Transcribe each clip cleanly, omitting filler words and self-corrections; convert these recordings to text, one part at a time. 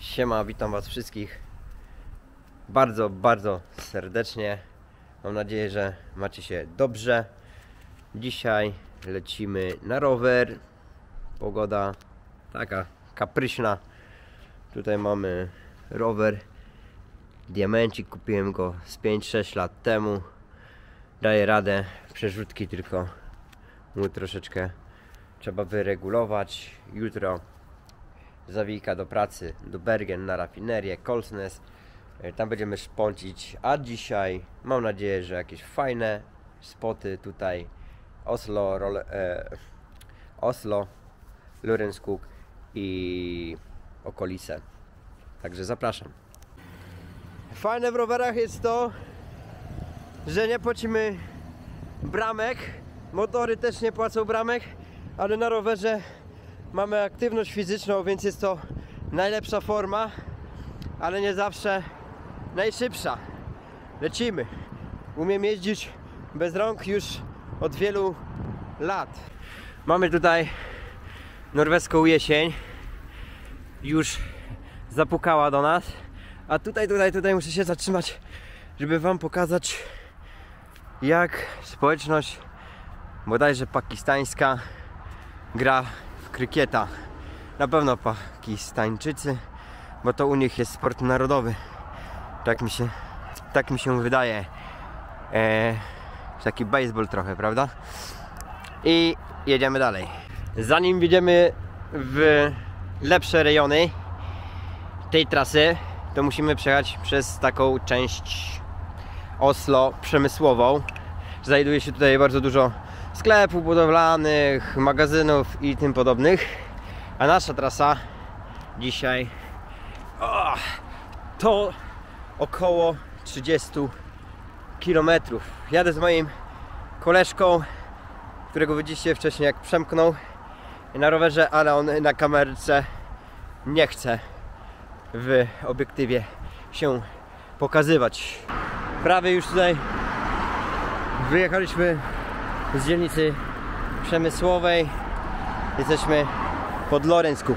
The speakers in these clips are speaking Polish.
Siema, witam was wszystkich bardzo, bardzo serdecznie. Mam nadzieję, że macie się dobrze. Dzisiaj lecimy na rower. Pogoda taka kapryśna. Tutaj mamy rower Diamencik, kupiłem go z 5-6 lat temu. Daje radę, przerzutki tylko mu troszeczkę trzeba wyregulować. Jutro zawijka do pracy do Bergen na rafinerię Kollsnes. Tam będziemy szponcić, a dzisiaj mam nadzieję, że jakieś fajne spoty tutaj Oslo, Lørenskog i okolice. Także zapraszam. Fajne w rowerach jest to, że nie płacimy bramek, motory też nie płacą bramek, ale na rowerze mamy aktywność fizyczną, więc jest to najlepsza forma, ale nie zawsze najszybsza. Lecimy. Umiem jeździć bez rąk już od wielu lat. Mamy tutaj norweską jesień. Już zapukała do nas. A tutaj muszę się zatrzymać, żeby wam pokazać, jak społeczność bodajże pakistańska gra w krykieta. Na pewno Pakistańczycy, bo to u nich jest sport narodowy. Tak mi się wydaje. Taki baseball trochę, prawda? I jedziemy dalej. Zanim wjedziemy w lepsze rejony tej trasy, to musimy przejechać przez taką część Oslo przemysłową. Znajduje się tutaj bardzo dużo sklepów budowlanych, magazynów i tym podobnych. A nasza trasa dzisiaj to około 30 km. Jadę z moim koleżką, którego widzieliście wcześniej, jak przemknął na rowerze, ale on na kamerce nie chce w obiektywie się pokazywać. Prawie już tutaj wyjechaliśmy z dzielnicy przemysłowej. Jesteśmy pod Lørenskog.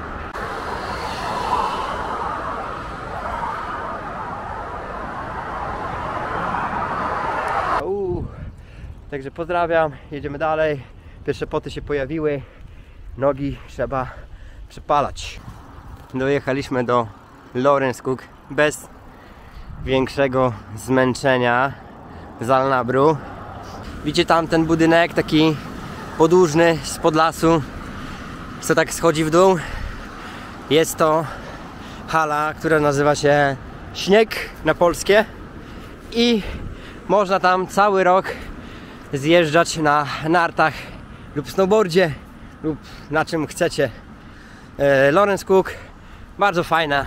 Także pozdrawiam, jedziemy dalej. Pierwsze poty się pojawiły. Nogi trzeba przepalać. Dojechaliśmy do Lørenskog bez większego zmęczenia z Alnabru. Widzicie tam ten budynek taki podłużny spod lasu, co tak schodzi w dół? Jest to hala, która nazywa się Śnieg na polskie i można tam cały rok zjeżdżać na nartach lub snowboardzie lub na czym chcecie. Lørenskog, bardzo fajna.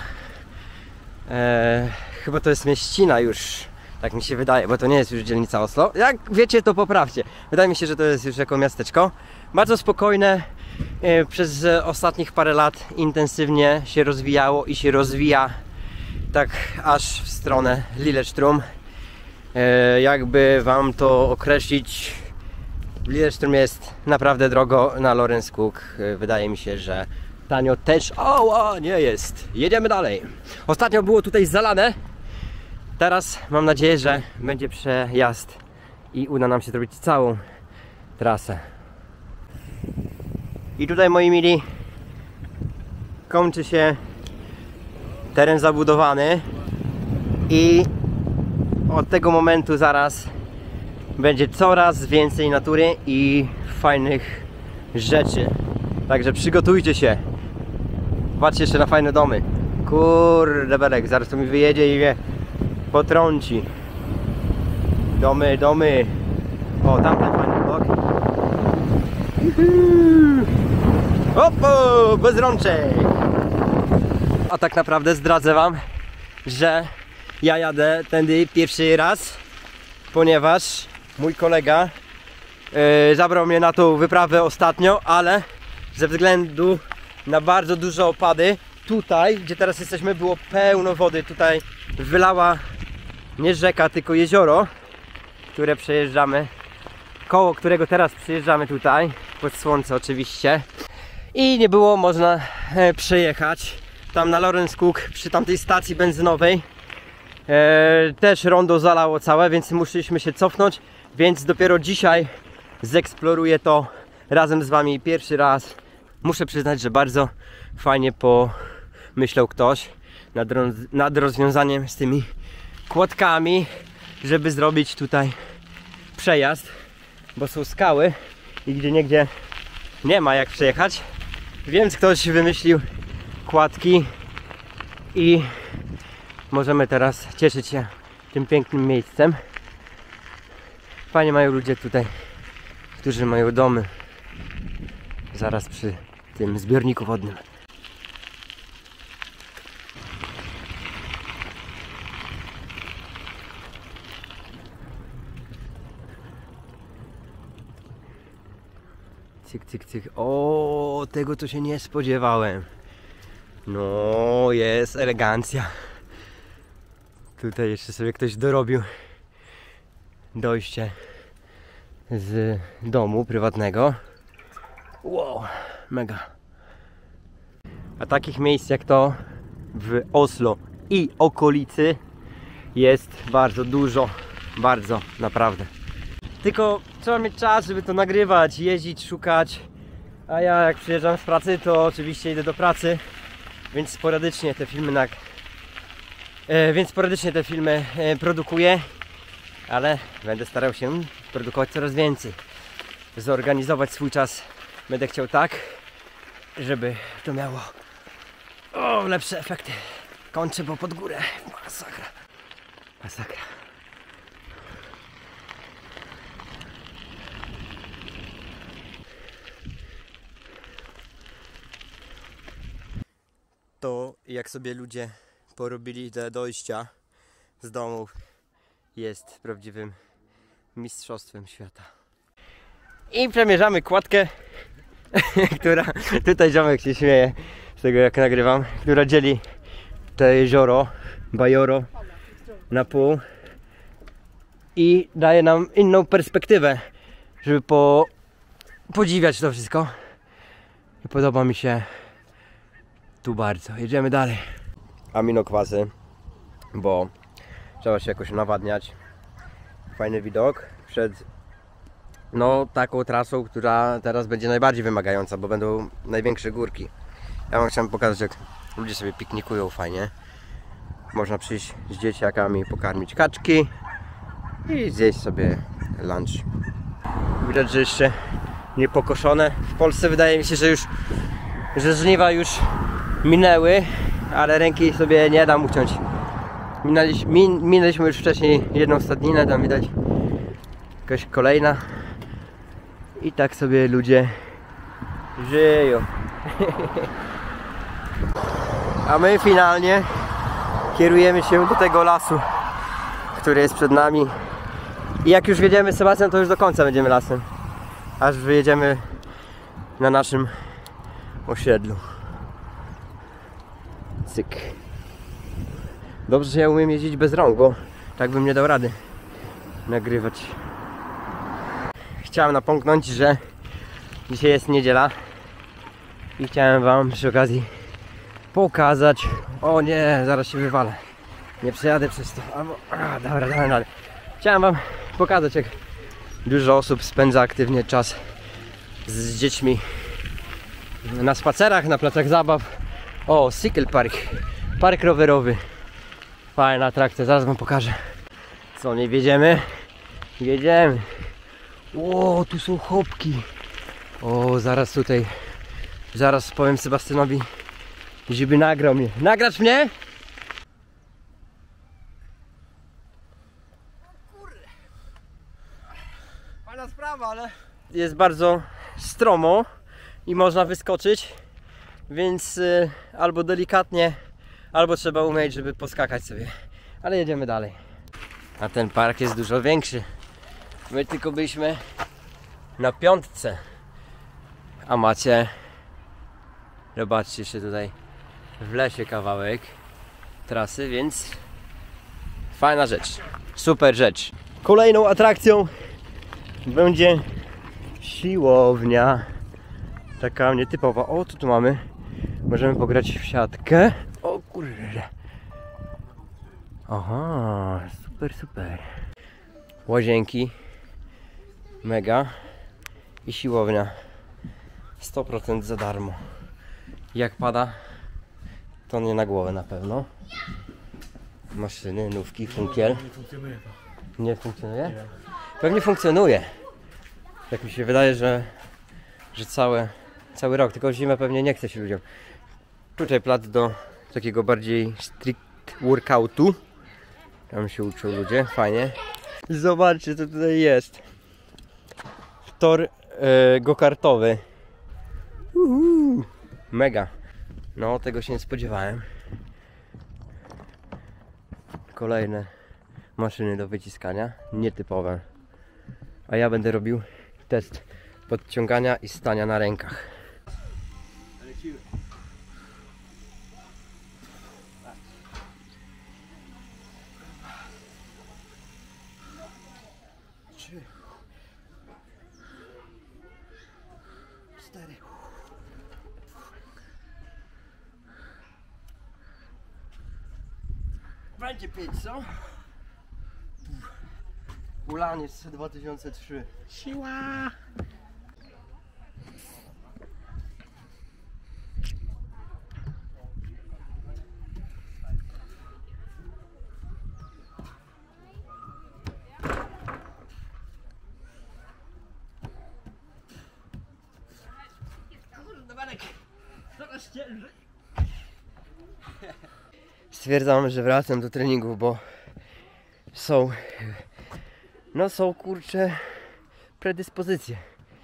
Chyba to jest mieścina już, tak mi się wydaje, bo to nie jest już dzielnica Oslo. Jak wiecie, to poprawcie. Wydaje mi się, że to jest już jako miasteczko. Bardzo spokojne. Przez ostatnich parę lat intensywnie się rozwijało i się rozwija tak aż w stronę Lillestrøm. Jakby wam to określić, Lillestrøm jest naprawdę drogo, na Lørenskog wydaje mi się, że tanio też nie jest. Jedziemy dalej. Ostatnio było tutaj zalane. Teraz mam nadzieję, że będzie przejazd i uda nam się zrobić całą trasę. I tutaj, moi mili, kończy się teren zabudowany i od tego momentu zaraz będzie coraz więcej natury i fajnych rzeczy. Także przygotujcie się. Patrzcie jeszcze na fajne domy. Kurde belek, zaraz to mi wyjedzie i mnie potrąci. Domy. O, tamten fajny blok. Opo, bez rączek. A tak naprawdę zdradzę wam, że ja jadę tędy pierwszy raz, ponieważ mój kolega zabrał mnie na tą wyprawę ostatnio, ale ze względu na bardzo duże opady tutaj, gdzie teraz jesteśmy, było pełno wody. Tutaj wylała nie rzeka, tylko jezioro, które przejeżdżamy, koło którego teraz przejeżdżamy tutaj, pod słońce oczywiście. I nie było można przejechać tam na Lawrence Cook, przy tamtej stacji benzynowej, też rondo zalało całe, więc musieliśmy się cofnąć, więc dopiero dzisiaj zeksploruję to razem z wami pierwszy raz. Muszę przyznać, że bardzo fajnie pomyślał ktoś nad rozwiązaniem z tymi kładkami, żeby zrobić tutaj przejazd, bo są skały i gdzieniegdzie nie ma jak przejechać, więc ktoś wymyślił kładki i możemy teraz cieszyć się tym pięknym miejscem. Fajnie mają ludzie tutaj, którzy mają domy zaraz przy tym zbiorniku wodnym. Cyk, cyk, cyk. O, tego to się nie spodziewałem. No, jest elegancja. Tutaj jeszcze sobie ktoś dorobił dojście z domu prywatnego. Wow, mega. A takich miejsc jak to w Oslo i okolicy jest bardzo dużo. Bardzo, naprawdę. Tylko trzeba mieć czas, żeby to nagrywać, jeździć, szukać. A ja jak przyjeżdżam z pracy, to oczywiście idę do pracy, więc sporadycznie te filmy produkuję, ale będę starał się produkować coraz więcej. Zorganizować swój czas będę chciał tak, żeby to miało lepsze efekty. Kończę, bo pod górę. Masakra. Masakra. To jak sobie ludzie porobili te dojścia z domów, jest prawdziwym mistrzostwem świata. I przemierzamy kładkę, która, tutaj ziomek się śmieje z tego jak nagrywam, która dzieli to jezioro, Bajoro, na pół i daje nam inną perspektywę, żeby podziwiać to wszystko. I podoba mi się tu bardzo. Jedziemy dalej. Aminokwasy, bo trzeba się jakoś nawadniać. Fajny widok przed taką trasą, która teraz będzie najbardziej wymagająca, bo będą największe górki. Ja wam chciałem pokazać, jak ludzie sobie piknikują fajnie. Można przyjść z dzieciakami, pokarmić kaczki i zjeść sobie lunch. Widać, że jeszcze nie pokoszone. W Polsce wydaje mi się, że żniwa już minęły, ale ręki sobie nie dam uciąć. Minęliśmy już wcześniej jedną stadninę, tam widać jakaś kolejna. I tak sobie ludzie żyją. A my finalnie kierujemy się do tego lasu, który jest przed nami. I jak już wjedziemy z Sebastianem, to już do końca będziemy lasem. Aż wyjedziemy na naszym osiedlu. Cyk. Dobrze, że ja umiem jeździć bez rąk, bo tak bym nie dał rady nagrywać. Chciałem napomknąć, że dzisiaj jest niedziela i chciałem wam przy okazji pokazać. O nie, zaraz się wywalę. Nie przejadę przez to. Albo, dobra. Chciałem wam pokazać, jak dużo osób spędza aktywnie czas z dziećmi na spacerach, na placach zabaw. O, Cycle Park, park rowerowy. Fajna atrakcja, zaraz wam pokażę. Co, nie wiedziemy? Jedziemy. O, tu są chopki. O, zaraz powiem Sebastianowi, żeby nagrał mnie. Nagrać mnie? Kurde. Fajna sprawa, ale jest bardzo stromo i można wyskoczyć, więc albo delikatnie, albo trzeba umieć, żeby poskakać sobie. Ale jedziemy dalej. A ten park jest dużo większy. My tylko byliśmy na 5, a macie, zobaczcie, jeszcze tutaj w lesie kawałek trasy, więc fajna rzecz, super rzecz. Kolejną atrakcją będzie siłownia, taka nietypowa. O, tu mamy Możemy pograć w siatkę. O kurde. Aha, super, super. Łazienki. Mega. I siłownia. 100% za darmo. Jak pada, to nie na głowę na pewno. Maszyny, nówki, funkiel. Nie funkcjonuje to. Nie funkcjonuje? Nie. Pewnie funkcjonuje. Tak mi się wydaje, że cały rok, tylko zimę pewnie nie chce się ludziom. Tutaj plac do takiego bardziej strict workoutu. Tam się uczą ludzie, fajnie. Zobaczcie, co tutaj jest. Tor go-kartowy. Mega. No, tego się nie spodziewałem. Kolejne maszyny do wyciskania, nietypowe. A ja będę robił test podciągania i stania na rękach. Lecimy. Trzy. 4. Będzie 5, co? Ulaniec 2003. Siła! Stwierdzam, że wracam do treningów, bo są kurcze predyspozycje.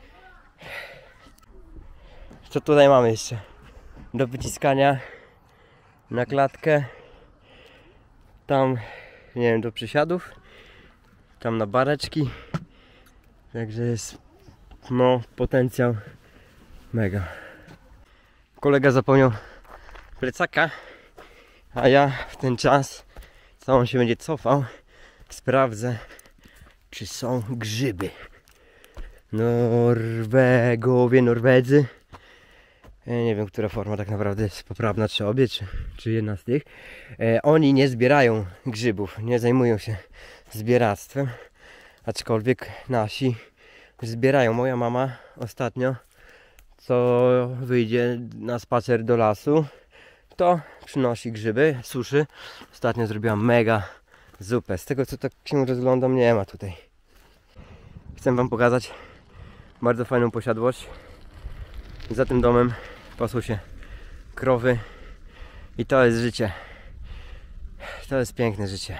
Co tutaj mamy jeszcze? Do wyciskania na klatkę. Tam, nie wiem, do przysiadów. Tam na bareczki. Także jest potencjał mega. Kolega zapomniał plecaka, a ja w ten czas, co on się będzie cofał, sprawdzę, czy są grzyby. Norwedzy. Ja nie wiem, która forma tak naprawdę jest poprawna, czy obie, czy jedna z tych. Oni nie zbierają grzybów, nie zajmują się zbieractwem, aczkolwiek nasi zbierają. Moja mama ostatnio, co wyjdzie na spacer do lasu, to przynosi grzyby, suszy. Ostatnio zrobiłam mega zupę. Z tego, co tak się rozglądam, nie ma tutaj. Chcę wam pokazać bardzo fajną posiadłość. Za tym domem pasą się krowy i to jest życie. To jest piękne życie.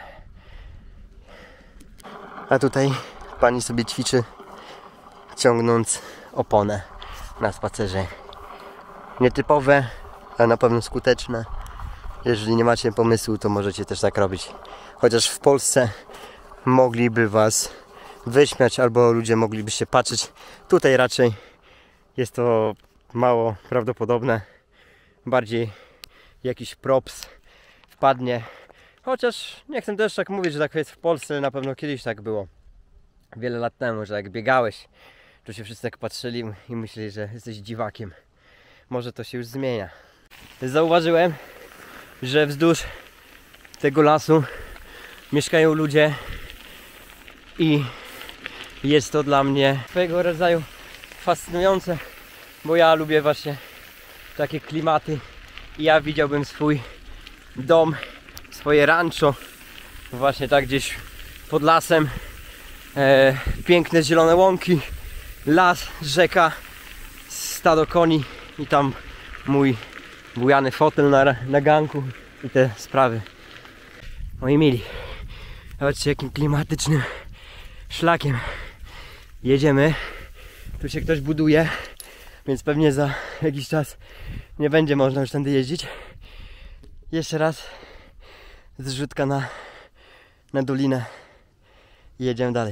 A tutaj pani sobie ćwiczy, ciągnąc oponę na spacerze. Nietypowe, ale na pewno skuteczne. Jeżeli nie macie pomysłu, to możecie też tak robić. Chociaż w Polsce mogliby was wyśmiać, albo ludzie mogliby się patrzeć. Tutaj raczej jest to mało prawdopodobne. Bardziej jakiś props wpadnie. Chociaż nie chcę też tak mówić, że tak jest w Polsce. Na pewno kiedyś tak było. Wiele lat temu, że jak biegałeś, to się wszyscy tak patrzyli i myśleli, że jesteś dziwakiem. Może to się już zmienia. Zauważyłem, że wzdłuż tego lasu mieszkają ludzie i jest to dla mnie swego rodzaju fascynujące, bo ja lubię właśnie takie klimaty i ja widziałbym swój dom, swoje rancho właśnie tak gdzieś pod lasem. Piękne zielone łąki, las, rzeka, stado koni i tam mój bujany fotel na ganku i te sprawy. Moi mili, zobaczcie, jakim klimatycznym szlakiem jedziemy. Tu się ktoś buduje, więc pewnie za jakiś czas nie będzie można już tędy jeździć. Jeszcze raz zrzutka na dolinę i jedziemy dalej.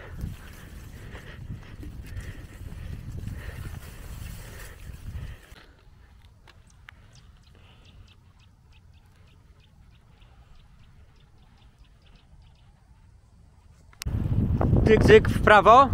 Cyk, cyk, w prawo.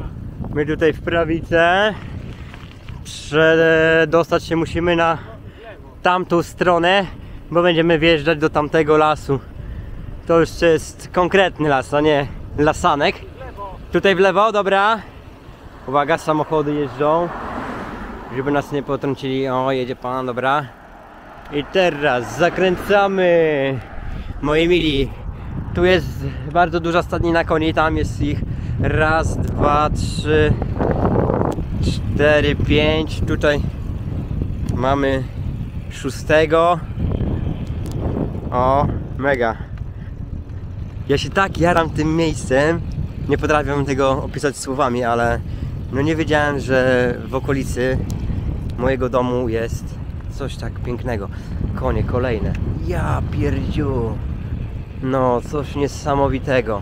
My tutaj w prawicę. Przedostać się musimy na tamtą stronę, bo będziemy wjeżdżać do tamtego lasu. To już jest konkretny las, a nie lasanek. Tutaj w lewo, dobra. Uwaga, samochody jeżdżą, żeby nas nie potrącili. O, jedzie pan, dobra. I teraz zakręcamy. Moi mili, tu jest bardzo duża stadnina koni, tam jest ich raz, dwa, trzy, 4, 5. Tutaj mamy 6. O, mega. Ja się tak jaram tym miejscem. Nie potrafię tego opisać słowami, ale no nie wiedziałem, że w okolicy mojego domu jest coś tak pięknego. Konie kolejne. Ja pierdziu. No, coś niesamowitego.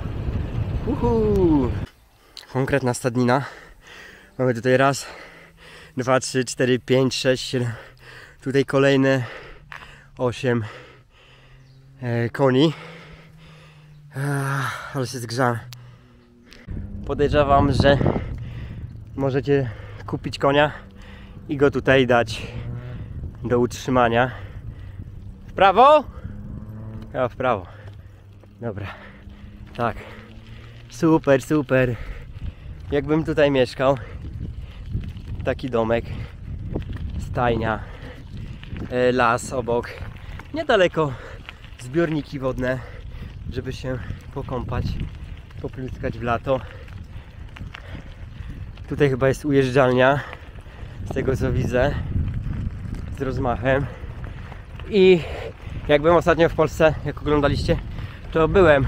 Konkretna stadnina. Mamy tutaj raz, 2, 3, 4, 5, 6, 7. Tutaj kolejne 8 koni. Ale się zgrzałem. Podejrzewam, że możecie kupić konia i go tutaj dać do utrzymania. W prawo? Ja w prawo. Dobra. Tak. Super, super. Jakbym tutaj mieszkał. Taki domek. Stajnia. Las obok. Niedaleko zbiorniki wodne, żeby się pokąpać, popluskać w lato. Tutaj chyba jest ujeżdżalnia, z tego co widzę, z rozmachem. I jak byłem ostatnio w Polsce, jak oglądaliście, to byłem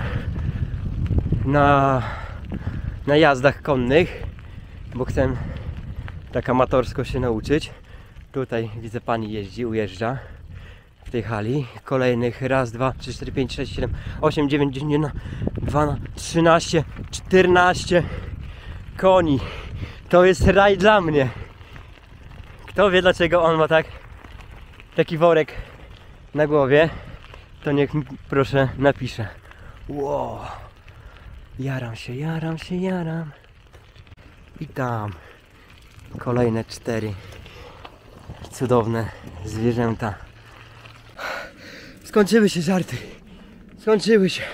na jazdach konnych, bo chcę tak amatorsko się nauczyć. Tutaj widzę, pani jeździ, ujeżdża w tej hali. Kolejnych raz, 2, 3, 4, 5, 6, 7, 8, 9, 10, 1, 2, 13, 14 koni. To jest raj dla mnie. Kto wie, dlaczego on ma taki worek na głowie, to niech mi proszę napisze. Wow. Jaram się, jaram się, jaram. I tam kolejne 4 cudowne zwierzęta. Skończyły się żarty. Skończyły się.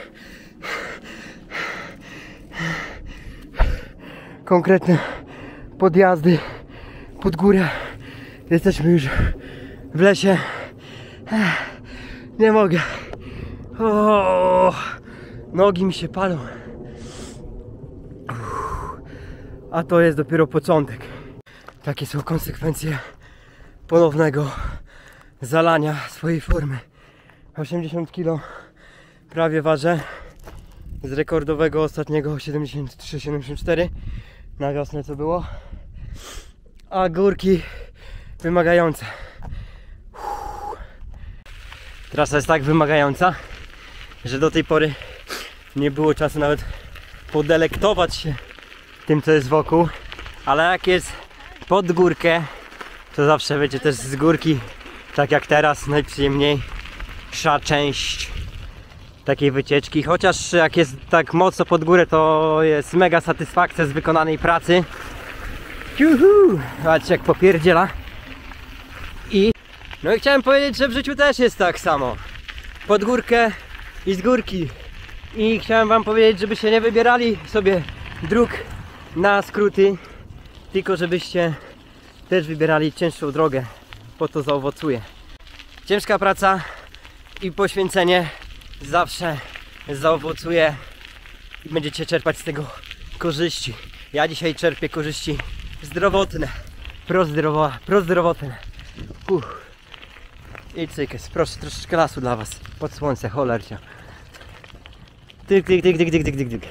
Konkretne podjazdy pod górę. Jesteśmy już w lesie. Nie mogę. O, nogi mi się palą. A to jest dopiero początek. Takie są konsekwencje ponownego zalania swojej formy. 80 kg prawie ważę. Z rekordowego ostatniego 73-74 na wiosnę co było. A górki wymagające. Trasa jest tak wymagająca, że do tej pory nie było czasu nawet podelektować się tym, co jest wokół. Ale jak jest pod górkę, to zawsze będzie też z górki, tak jak teraz, najprzyjemniejsza część takiej wycieczki. Chociaż jak jest tak mocno pod górę, to jest mega satysfakcja z wykonanej pracy. Juhu! Zobaczcie, jak popierdziela. No i chciałem powiedzieć, że w życiu też jest tak samo. Pod górkę i z górki. I chciałem wam powiedzieć, żeby się nie wybierali sobie dróg na skróty, tylko żebyście też wybierali cięższą drogę, bo to zaowocuje. Ciężka praca i poświęcenie zawsze zaowocuje i będziecie czerpać z tego korzyści. Ja dzisiaj czerpię korzyści zdrowotne, prozdrowotne. I cykes, proszę, troszeczkę lasu dla was, pod słońce, cholercia. Tyk, tyk, tyk, tyk, tyk, tyk, tyk, tyk.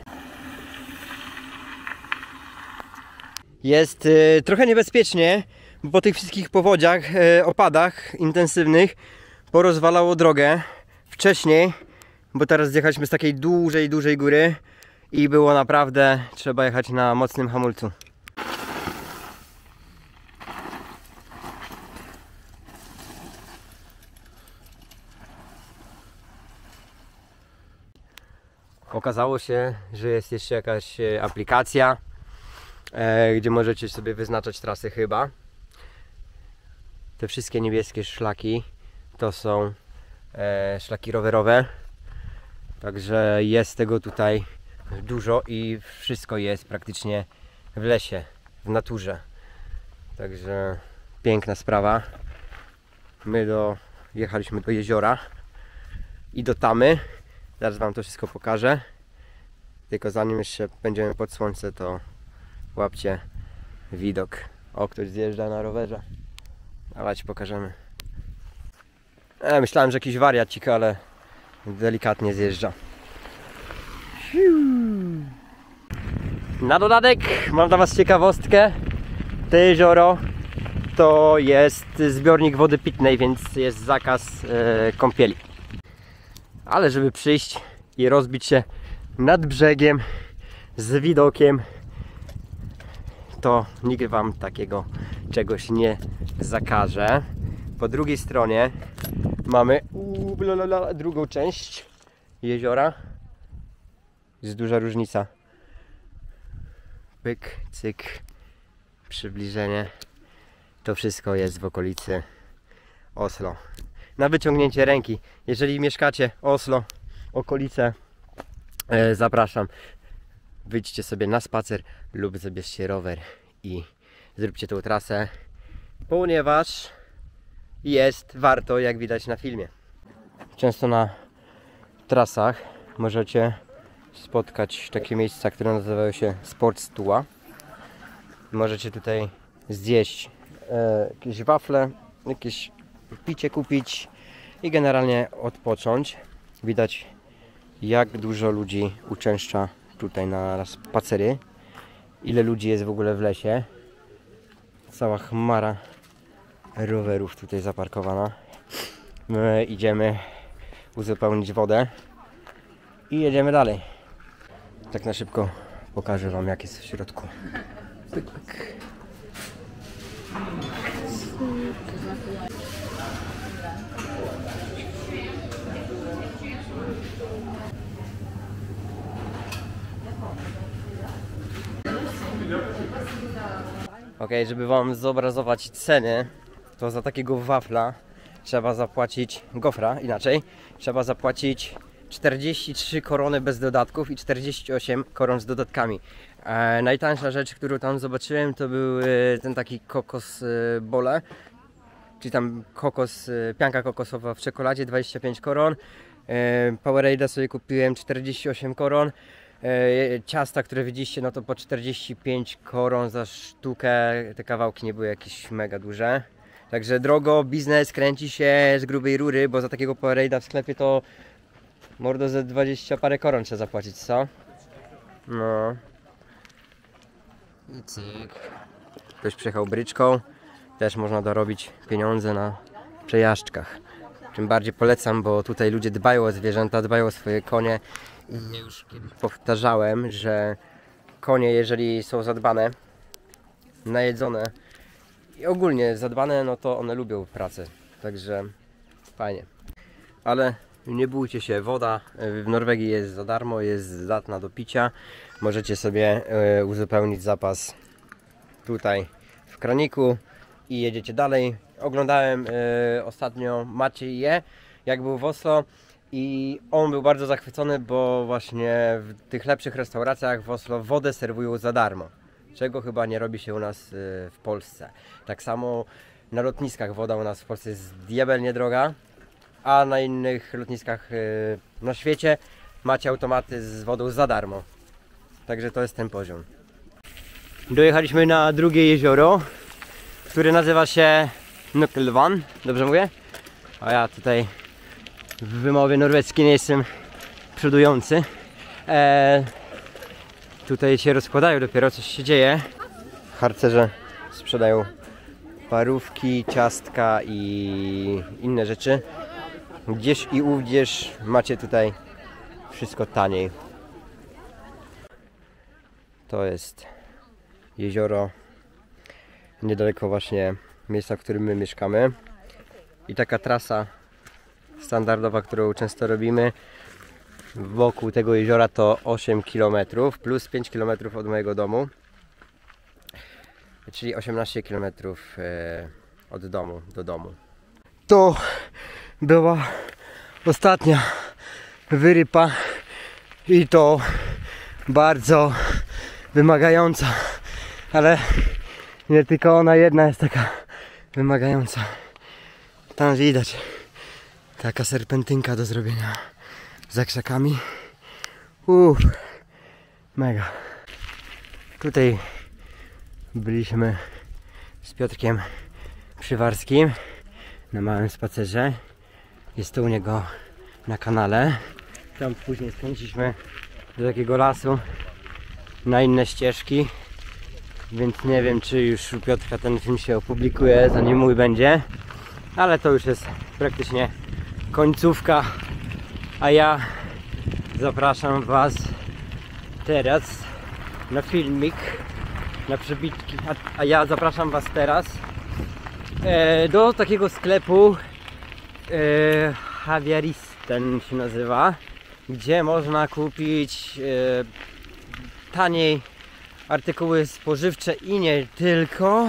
Jest trochę niebezpiecznie, bo po tych wszystkich powodziach, opadach intensywnych porozwalało drogę wcześniej, bo teraz zjechaliśmy z takiej dużej góry i było naprawdę, trzeba jechać na mocnym hamulcu. Okazało się, że jest jeszcze jakaś aplikacja, gdzie możecie sobie wyznaczać trasy chyba. te wszystkie niebieskie szlaki to są szlaki rowerowe. Także jest tego tutaj dużo i wszystko jest praktycznie w lesie, w naturze. Także piękna sprawa. My jechaliśmy do jeziora i do tamy. Zaraz wam to wszystko pokażę. Tylko zanim jeszcze będziemy pod słońce, to łapcie widok. O, ktoś zjeżdża na rowerze. Dawajcie, pokażemy. Myślałem, że jakiś wariacik, ale delikatnie zjeżdża. Na dodatek mam dla was ciekawostkę. To jezioro to jest zbiornik wody pitnej, więc jest zakaz kąpieli. Ale żeby przyjść i rozbić się nad brzegiem z widokiem, to nikt wam takiego czegoś nie zakaże. Po drugiej stronie mamy drugą część jeziora. Jest duża różnica. Pyk, cyk, przybliżenie. To wszystko jest w okolicy Oslo. Na wyciągnięcie ręki. Jeżeli mieszkacie Oslo, okolice, zapraszam. Wyjdźcie sobie na spacer lub zabierzcie rower i zróbcie tą trasę, ponieważ jest warto, jak widać na filmie. Często na trasach możecie spotkać takie miejsca, które nazywają się Sportstua. Możecie tutaj zjeść jakieś wafle, jakieś picie kupić i generalnie odpocząć. Widać, jak dużo ludzi uczęszcza tutaj na spacery. Ile ludzi jest w ogóle w lesie. Cała chmara rowerów tutaj zaparkowana. My idziemy uzupełnić wodę i jedziemy dalej. Tak na szybko pokażę wam, jak jest w środku. Pyk, pyk. Ok, żeby wam zobrazować ceny, to za takiego wafla trzeba zapłacić, gofra inaczej, trzeba zapłacić 43 korony bez dodatków i 48 koron z dodatkami. Najtańsza rzecz, którą tam zobaczyłem, to był ten taki kokos bole, czyli tam kokos, pianka kokosowa w czekoladzie, 25 koron. Powerade'a sobie kupiłem 48 koron. Ciasta, które widzieliście, no to po 45 koron za sztukę. Te kawałki nie były jakieś mega duże. Także drogo, biznes kręci się z grubej rury, bo za takiego Powerade'a w sklepie to mordo ze 20 parę koron trzeba zapłacić, co? No. I cyk. Ktoś przyjechał bryczką. Też można dorobić pieniądze na przejażdżkach. Tym bardziej polecam, bo tutaj ludzie dbają o zwierzęta, dbają o swoje konie. I ja już kiedyś powtarzałem, że konie, jeżeli są zadbane, najedzone i ogólnie zadbane, no to one lubią pracę. Także fajnie. Ale nie bójcie się, woda w Norwegii jest za darmo, jest zdatna do picia. Możecie sobie uzupełnić zapas tutaj w kraniku i jedziecie dalej. Oglądałem ostatnio Macieje, jak był w Oslo, i on był bardzo zachwycony, bo właśnie w tych lepszych restauracjach w Oslo wodę serwują za darmo, czego chyba nie robi się u nas w Polsce. Tak samo na lotniskach woda u nas w Polsce jest diabelnie droga, a na innych lotniskach na świecie macie automaty z wodą za darmo. Także to jest ten poziom. Dojechaliśmy na drugie jezioro, które nazywa się Nøkkelvann, dobrze mówię? A ja tutaj w wymowie norweskiej nie jestem przodujący. Tutaj się rozkładają dopiero, coś się dzieje. Harcerze sprzedają parówki, ciastka i inne rzeczy. Gdzieś i ówdzież macie tutaj wszystko taniej. To jest jezioro niedaleko właśnie miejsca, w którym my mieszkamy. I taka trasa standardowa, którą często robimy wokół tego jeziora, to 8 km plus 5 km od mojego domu, czyli 18 km od domu do domu. To była ostatnia wyrypa i to bardzo wymagająca, ale nie tylko ona jedna jest taka wymagająca. Tam widać taka serpentynka do zrobienia za krzakami. Mega. Tutaj byliśmy z Piotrkiem Przywarskim na małym spacerze. Jest to u niego na kanale. Tam później skręciliśmy do takiego lasu na inne ścieżki, więc nie wiem, czy już u Piotrka ten film się opublikuje, zanim mój będzie, ale to już jest praktycznie końcówka, a ja zapraszam Was teraz na filmik, na przebitki, a ja zapraszam Was teraz do takiego sklepu Javiaristen się nazywa, gdzie można kupić taniej artykuły spożywcze i nie tylko.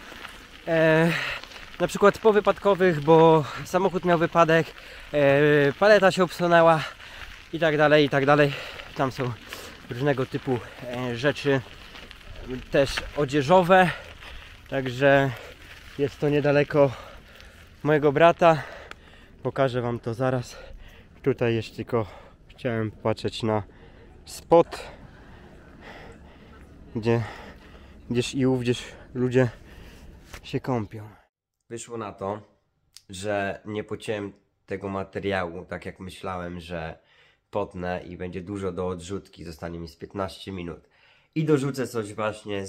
Na przykład powypadkowych, bo samochód miał wypadek, paleta się obsunęła i tak dalej, i tak dalej. Tam są różnego typu rzeczy, też odzieżowe, także jest to niedaleko mojego brata. Pokażę Wam to zaraz. Tutaj jeszcze tylko chciałem patrzeć na spot, gdzieś i ówdzieś ludzie się kąpią. Wyszło na to, że nie pociąłem tego materiału tak jak myślałem, że potnę i będzie dużo do odrzutki. Zostanie mi z 15 minut. I dorzucę coś właśnie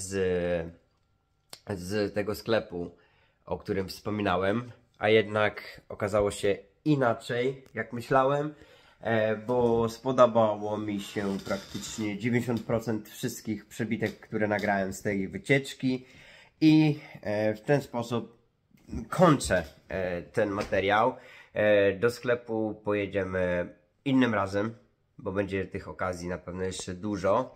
z tego sklepu, o którym wspominałem, a jednak okazało się inaczej jak myślałem, bo spodobało mi się praktycznie 90% wszystkich przebitek, które nagrałem z tej wycieczki i w ten sposób kończę ten materiał. Do sklepu pojedziemy innym razem, bo będzie tych okazji na pewno jeszcze dużo.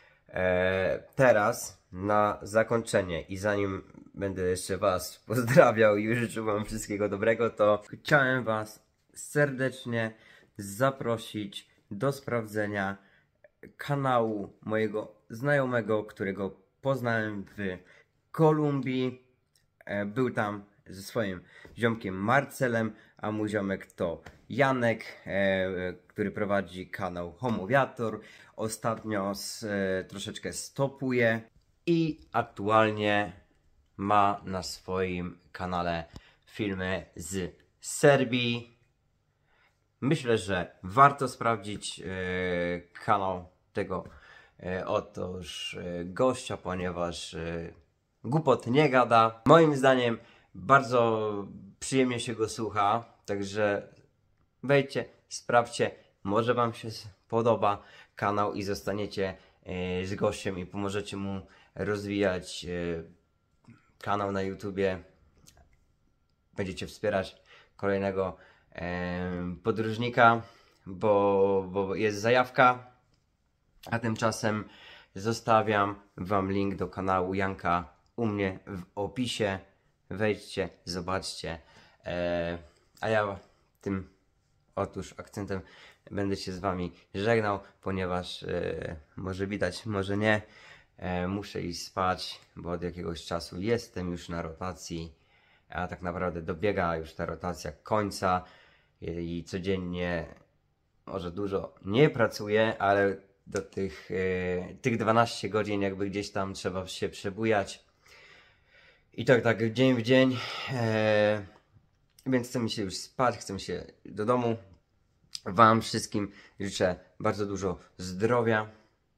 Teraz na zakończenie i zanim będę jeszcze Was pozdrawiał i życzył Wam wszystkiego dobrego, to chciałem Was serdecznie zaprosić do sprawdzenia kanału mojego znajomego, którego poznałem w Kolumbii. Był tam ze swoim ziomkiem Marcelem, a mój ziomek to Janek, który prowadzi kanał Homowiator. Ostatnio troszeczkę stopuje i aktualnie ma na swoim kanale filmy z Serbii. Myślę, że warto sprawdzić kanał tego otóż gościa, ponieważ głupot nie gada. Moim zdaniem bardzo przyjemnie się go słucha, także wejdźcie, sprawdźcie, może Wam się podoba kanał i zostaniecie z gościem i pomożecie mu rozwijać kanał na YouTubie. Będziecie wspierać kolejnego podróżnika, bo jest zajawka, a tymczasem zostawiam Wam link do kanału Janka u mnie w opisie. Wejdźcie, zobaczcie, a ja tym otóż akcentem będę się z Wami żegnał, ponieważ może widać, może nie, muszę iść spać, bo od jakiegoś czasu jestem już na rotacji, a tak naprawdę dobiega już ta rotacja końca i codziennie może dużo nie pracuję, ale do tych 12 godzin jakby gdzieś tam trzeba się przebujać. I tak dzień w dzień, więc chcę mi się już spać, chcę mi się do domu. Wam wszystkim życzę bardzo dużo zdrowia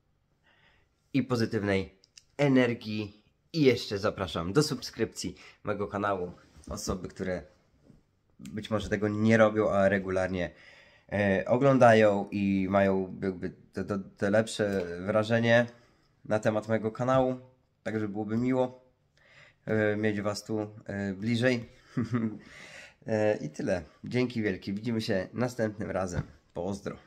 i pozytywnej energii. I jeszcze zapraszam do subskrypcji mojego kanału osoby, które być może tego nie robią, a regularnie oglądają i mają jakby to lepsze wrażenie na temat mojego kanału. Także byłoby miło mieć Was tu bliżej. I tyle. Dzięki wielkie. Widzimy się następnym razem. Pozdro.